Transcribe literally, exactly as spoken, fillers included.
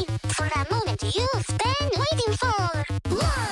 for that moment you've been waiting for. One,